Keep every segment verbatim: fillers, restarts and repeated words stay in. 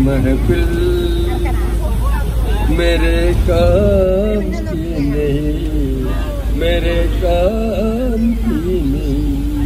महफिल मेरे काम की नहीं, मेरे काम की नहीं.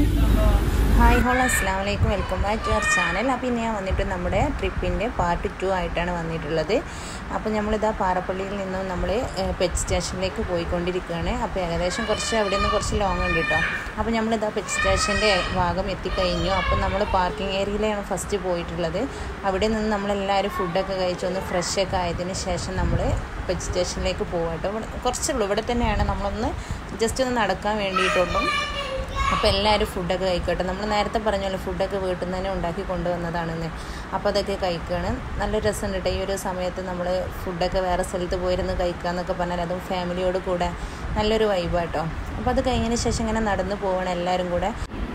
ഹായ് ഹോൾ അസ്സലാമു അലൈക്കും, welcome back to our channel. അപ്പോൾ ഇന്ന് ഞാൻ വന്നിട്ട് നമ്മുടെ ട്രിപ്പിൻ്റെ പാർട്ട് ടു ആയിട്ടാണ് വന്നിട്ടുള്ളത്. അപ്പോൾ നമ്മളിതാ പാറപ്പള്ളിയിൽ നിന്നും നമ്മൾ പെറ്റ് സ്റ്റേഷനിലേക്ക് പോയിക്കൊണ്ടിരിക്കുകയാണ്. അപ്പോൾ ഏകദേശം കുറച്ച് അവിടെ നിന്ന് കുറച്ച് ലോങ് ഉണ്ട് കേട്ടോ. അപ്പോൾ നമ്മളിതാ പെറ്റ് സ്റ്റേഷൻ്റെ ഭാഗം എത്തിക്കഴിഞ്ഞു. അപ്പോൾ നമ്മൾ പാർക്കിംഗ് ഏരിയയിലാണ് ഫസ്റ്റ് പോയിട്ടുള്ളത്. അവിടെ നിന്ന് നമ്മളെല്ലാവരും ഫുഡൊക്കെ കഴിച്ചൊന്ന് ഫ്രഷൊക്കെ ആയതിന് ശേഷം നമ്മൾ പെറ്റ് സ്റ്റേഷനിലേക്ക് പോകാം കേട്ടോ. കുറച്ചുള്ളൂ, ഇവിടെ തന്നെയാണ്, നമ്മളൊന്ന് ജസ്റ്റ് ഒന്ന് നടക്കാൻ വേണ്ടിയിട്ടുള്ളൂ. അപ്പോൾ എല്ലാവരും ഫുഡൊക്കെ കഴിക്കട്ടെ. നമ്മൾ നേരത്തെ പറഞ്ഞല്ലോ ഫുഡൊക്കെ വീട്ടിൽ നിന്ന് തന്നെ ഉണ്ടാക്കി കൊണ്ടുവന്നതാണെന്ന്. അപ്പോൾ അതൊക്കെ കഴിക്കുകയാണ്. നല്ല രസമുണ്ട് കേട്ടോ. ഈ ഒരു സമയത്ത് നമ്മൾ ഫുഡൊക്കെ വേറെ സ്ഥലത്ത് പോയിരുന്ന് കഴിക്കുക എന്നൊക്കെ പറഞ്ഞാൽ അതും ഫാമിലിയോട് കൂടെ നല്ലൊരു വൈബാട്ടോ. അപ്പോൾ അത് കഴിഞ്ഞതിന് ശേഷം ഇങ്ങനെ നടന്ന് പോകണം എല്ലാവരും കൂടെ.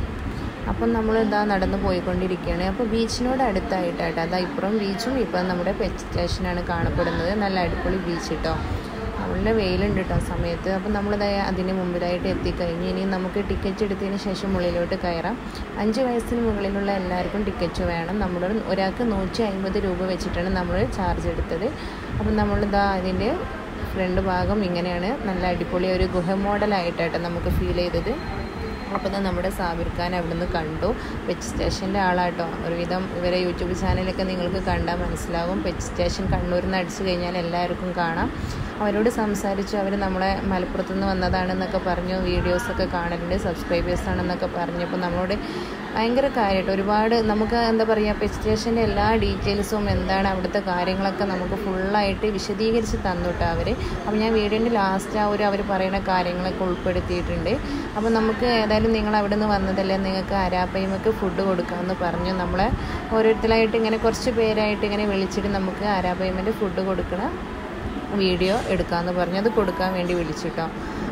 അപ്പം നമ്മൾ ഇതാ നടന്ന് പോയിക്കൊണ്ടിരിക്കുകയാണ്. അപ്പോൾ ബീച്ചിനോട് അടുത്തായിട്ടാട്ടോ, അതാ ഇപ്പുറം ബീച്ചും ഇപ്പം നമ്മുടെ പെറ്റ് സ്റ്റേഷനാണ് കാണപ്പെടുന്നത്. നല്ല അടിപൊളി ബീച്ച് കേട്ടോ. നല്ല വെയിലുണ്ട് കേട്ടോ സമയത്ത്. അപ്പം നമ്മളിതായ അതിന് മുമ്പിലായിട്ട് എത്തിക്കഴിഞ്ഞ് ഇനി നമുക്ക് ടിക്കറ്റ് എടുത്തതിന് ശേഷം ഉള്ളിലോട്ട് കയറാം. അഞ്ച് വയസ്സിന് മുകളിലുള്ള എല്ലാവർക്കും ടിക്കറ്റ് വേണം. നമ്മൾ ഒരാൾക്ക് നൂറ്റി അൻപത് രൂപ വെച്ചിട്ടാണ് നമ്മൾ ചാർജ് എടുത്തത്. അപ്പം നമ്മളിതാ അതിൻ്റെ ഫ്രണ്ട് ഭാഗം ഇങ്ങനെയാണ്, നല്ല അടിപൊളി ഒരു ഗുഹ മോഡലായിട്ടാട്ടോ നമുക്ക് ഫീൽ ചെയ്തത്. അപ്പോൾ തന്നെ നമ്മുടെ സാബിർ ഖാൻ അവിടെ നിന്ന് കണ്ടു. പെറ്റ് സ്റ്റേഷൻ്റെ ആളാട്ടോ. ഒരുവിധം ഇവരെ യൂട്യൂബ് ചാനലൊക്കെ നിങ്ങൾക്ക് കണ്ടാൽ മനസ്സിലാവും. പെറ്റ് സ്റ്റേഷൻ കണ്ണൂരിൽ നിന്ന് അടിച്ചു കഴിഞ്ഞാൽ എല്ലാവർക്കും കാണാം. അവരോട് സംസാരിച്ചു. അവർ നമ്മളെ മലപ്പുറത്തുനിന്ന് വന്നതാണെന്നൊക്കെ പറഞ്ഞു, വീഡിയോസൊക്കെ കാണലുണ്ട്, സബ്സ്ക്രൈബേഴ്സാണെന്നൊക്കെ പറഞ്ഞപ്പോൾ നമ്മളോട് ഭയങ്കര കാര്യമായിട്ട് ഒരുപാട് നമുക്ക് എന്താ പറയുക പെറ്റ് സ്റ്റേഷൻ്റെ എല്ലാ ഡീറ്റെയിൽസും എന്താണ് അവിടുത്തെ കാര്യങ്ങളൊക്കെ നമുക്ക് ഫുള്ളായിട്ട് വിശദീകരിച്ച് തന്നുട്ടോ അവർ. അപ്പോൾ ഞാൻ വീഡിയോൻ്റെ ലാസ്റ്റ് ആ ഒരു അവർ പറയുന്ന കാര്യങ്ങളൊക്കെ ഉൾപ്പെടുത്തിയിട്ടുണ്ട്. അപ്പോൾ നമുക്ക് ഏതായാലും നിങ്ങൾ അവിടെ നിന്ന് വന്നതല്ലേ, നിങ്ങൾക്ക് ആരാപ്പയ്മക്ക് ഫുഡ് കൊടുക്കാമെന്ന് പറഞ്ഞു. നമ്മളെ ഓരോരുത്തരായിട്ട് ഇങ്ങനെ കുറച്ച് പേരായിട്ട് ഇങ്ങനെ വിളിച്ചിട്ട് നമുക്ക് ആരാപ്പയ്മൻ്റെ ഫുഡ് കൊടുക്കണം വീഡിയോ എടുക്കാമെന്ന് പറഞ്ഞു. അത് കൊടുക്കാൻ വേണ്ടി വിളിച്ചിട്ടോ.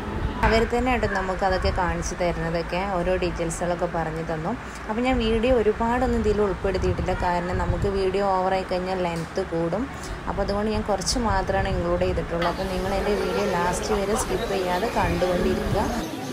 അവർ തന്നെ ആയിട്ട് നമുക്ക് അതൊക്കെ കാണിച്ചു തരുന്നതൊക്കെ ഓരോ ഡീറ്റെയിൽസുകളൊക്കെ പറഞ്ഞു തന്നു. അപ്പോൾ ഞാൻ വീഡിയോ ഒരുപാടൊന്നും ഇതിൽ ഉൾപ്പെടുത്തിയിട്ടില്ല, കാരണം നമുക്ക് വീഡിയോ ഓവറായി കഴിഞ്ഞാൽ ലെങ്ത്ത് കൂടും. അപ്പോൾ അതുകൊണ്ട് ഞാൻ കുറച്ച് മാത്രമാണ് ഇൻക്ലൂഡ് ചെയ്തിട്ടുള്ളൂ. അപ്പോൾ നിങ്ങൾ എൻ്റെ വീഡിയോ ലാസ്റ്റ് വരെ സ്കിപ്പ് ചെയ്യാതെ കണ്ടുകൊണ്ടിരിക്കുക.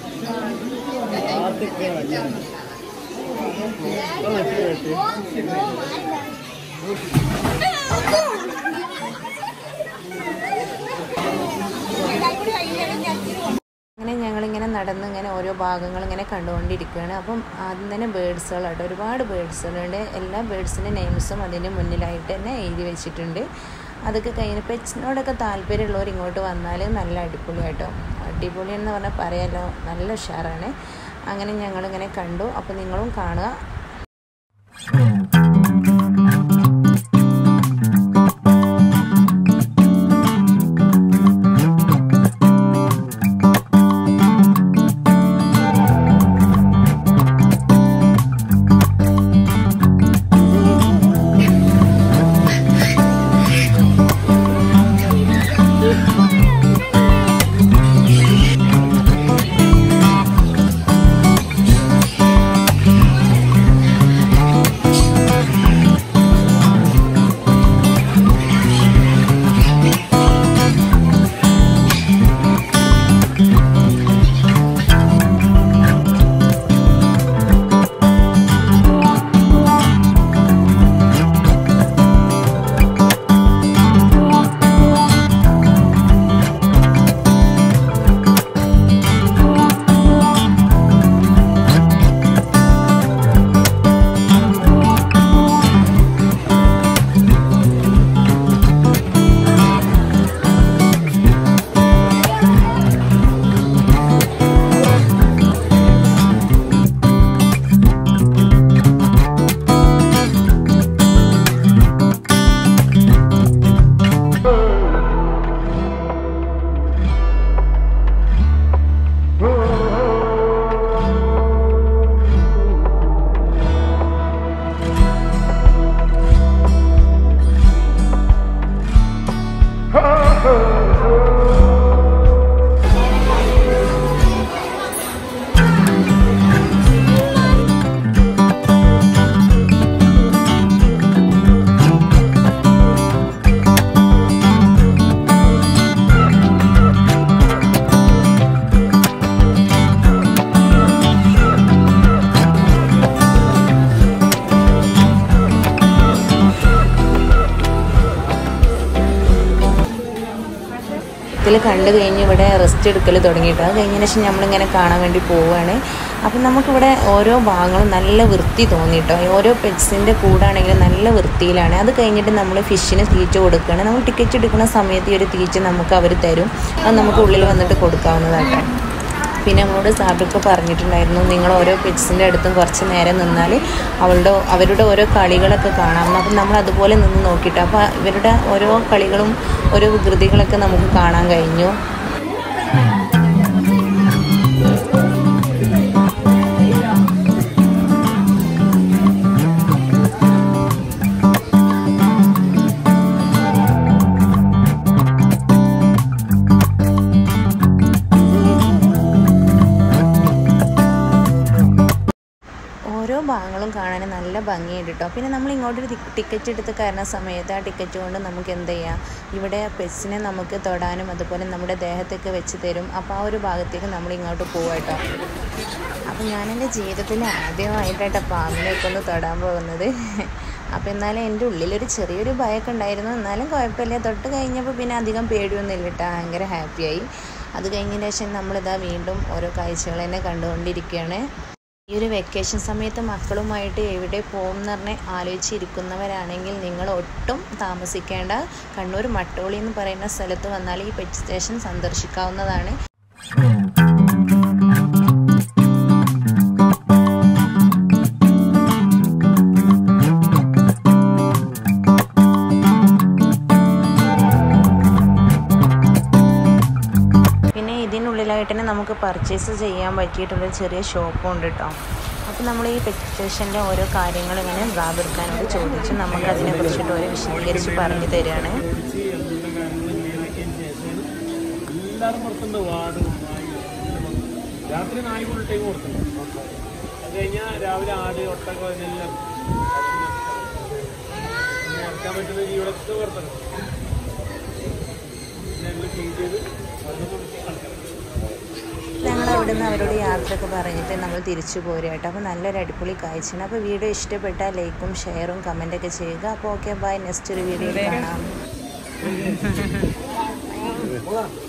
അങ്ങനെ ഞങ്ങളിങ്ങനെ നടന്ന് ഇങ്ങനെ ഓരോ ഭാഗങ്ങൾ ഇങ്ങനെ കണ്ടുകൊണ്ടിരിക്കുകയാണ്. അപ്പം ആദ്യം തന്നെ ബേഡ്സുകളായിട്ട് ഒരുപാട് ബേഡ്സുകളുണ്ട്. എല്ലാ ബേഡ്സിൻ്റെ നെയിംസും അതിൻ്റെ മുന്നിലായിട്ട് തന്നെ എഴുതി വെച്ചിട്ടുണ്ട്. അതൊക്കെ കഴിഞ്ഞ് പെറ്റ്സിനോടൊക്കെ താല്പര്യമുള്ളവർ ഇങ്ങോട്ട് വന്നാൽ നല്ല അടിപൊളിയായിട്ടോ. അടിപൊളി എന്ന് പറഞ്ഞാൽ പറയാമല്ലോ, നല്ല ഉഷാറാണ്. അങ്ങനെ ഞങ്ങളിങ്ങനെ കണ്ടു. അപ്പോൾ നിങ്ങളും കാണുക. മൊത്തത്തിൽ കണ്ടു കഴിഞ്ഞ് ഇവിടെ റെസ്റ്റ് എടുക്കൽ തുടങ്ങിയിട്ട് അത് കഴിഞ്ഞതിന് ശേഷം നമ്മളിങ്ങനെ കാണാൻ വേണ്ടി പോവുകയാണ്. അപ്പം നമുക്കിവിടെ ഓരോ ഭാഗങ്ങളും നല്ല വൃത്തി തോന്നിയിട്ടോ. ഓരോ പെറ്റ്സിൻ്റെ കൂടാണെങ്കിലും നല്ല വൃത്തിയിലാണ്. അത് കഴിഞ്ഞിട്ട് നമ്മൾ ഫിഷിന് തീറ്റ കൊടുക്കുകയാണ്. നമ്മൾ ടിക്കറ്റ് എടുക്കുന്ന സമയത്ത് ഈ ഒരു തീറ്റ നമുക്ക് അവർ തരും. അത് നമുക്ക് ഉള്ളിൽ വന്നിട്ട് കൊടുക്കാവുന്നതാണ്. പിന്നെ നമ്മളോട് സാബിക്ക് പറഞ്ഞിട്ടുണ്ടായിരുന്നു, നിങ്ങൾ ഓരോ പെറ്റ്സിൻ്റെ അടുത്തും കുറച്ച് നേരം നിന്നാൽ അവളുടെ അവരുടെ ഓരോ കളികളൊക്കെ കാണാം. അപ്പം നമ്മൾ അതുപോലെ നിന്ന് നോക്കിയിട്ട് അപ്പോൾ ഇവരുടെ ഓരോ കളികളും ഓരോ വികൃതികളൊക്കെ നമുക്ക് കാണാൻ കഴിഞ്ഞു. ഓരോ ഭാഗങ്ങളും കാണാൻ നല്ല ഭംഗിയുണ്ട് കേട്ടോ. പിന്നെ നമ്മൾ ഇങ്ങോട്ടൊരു ടിക്കറ്റ് എടുത്ത് കയറുന്ന സമയത്ത് ആ ടിക്കറ്റ് കൊണ്ട് നമുക്ക് എന്ത് ചെയ്യാം, ഇവിടെ പെറ്റ്സിനെ നമുക്ക് തൊടാനും അതുപോലെ നമ്മുടെ ദേഹത്തൊക്കെ വെച്ച് തരും. അപ്പോൾ ആ ഒരു ഭാഗത്തേക്ക് നമ്മൾ ഇങ്ങോട്ട് പോവാം കേട്ടോ. അപ്പോൾ ഞാൻ എൻ്റെ ജീവിതത്തിൽ ആദ്യമായിട്ടാണ് പാമ്പിനെയൊക്കെ ഒന്ന് തൊടാൻ പോകുന്നത്. അപ്പോൾ എന്നാലും എൻ്റെ ഉള്ളിലൊരു ചെറിയൊരു ഭയമൊക്കെ ഉണ്ടായിരുന്നു. എന്നാലും കുഴപ്പമില്ല, തൊട്ട് കഴിഞ്ഞപ്പോൾ പിന്നെ അധികം പേടിയൊന്നും ഇല്ല കേട്ടോ. ഭയങ്കര ഹാപ്പിയായി. അത് കഴിഞ്ഞതിന് ശേഷം നമ്മളിതാ വീണ്ടും ഓരോ കാഴ്ചകൾ തന്നെ കണ്ടുകൊണ്ടിരിക്കുകയാണ്. ഈ ഒരു വെക്കേഷൻ സമയത്ത് മക്കളുമായിട്ട് എവിടെ പോകും എന്ന് പറഞ്ഞ് ആലോചിച്ചിരിക്കുന്നവരാണെങ്കിൽ നിങ്ങൾ ഒട്ടും താമസിക്കേണ്ട. കണ്ണൂർ മട്ടോളി എന്ന് പറയുന്ന സ്ഥലത്ത് വന്നാൽ ഈ പെറ്റ് സ്റ്റേഷൻ സന്ദർശിക്കാവുന്നതാണ്. ഇതിനുള്ളിലായിട്ട് തന്നെ നമുക്ക് പർച്ചേസ് ചെയ്യാൻ പറ്റിയിട്ടുള്ളൊരു ചെറിയ ഷോപ്പും ഉണ്ട് കേട്ടോ. അപ്പോൾ നമ്മൾ ഈ പെറ്റ് സ്റ്റേഷൻ്റെ ഓരോ കാര്യങ്ങൾ ഇങ്ങനെ റാബിർക്കാനോട് ചോദിച്ചു നമുക്ക് അതിനെക്കുറിച്ചിട്ട് ഓരോ വിശദീകരിച്ച് പറഞ്ഞു തരികയാണ്. രാത്രി നാല് ഫുൾ ടൈം കൊടുക്കുന്നുണ്ട്. അത് കഴിഞ്ഞാൽ രാവിലെ ആട് ഒട്ടകം അതിനെല്ലാം ഇറക്കാൻ പറ്റുന്ന ജീവിതത്തിൽ വർത്തണം ക്ലീൻ ചെയ്ത് ഞങ്ങൾ അവിടെ നിന്ന് അവരോട് യാത്രയൊക്കെ പറഞ്ഞിട്ട് നമ്മൾ തിരിച്ചു പോരുക കേട്ടോ. അപ്പോൾ നല്ലൊരു അടിപൊളി കാഴ്ചയാണ്. അപ്പോൾ വീഡിയോ ഇഷ്ടപ്പെട്ടാൽ ലൈക്കും ഷെയറും കമൻറ്റൊക്കെ ചെയ്യുക. അപ്പോൾ ഓക്കെ ബൈ, നെക്സ്റ്റ് ഒരു വീഡിയോയിൽ കാണാം.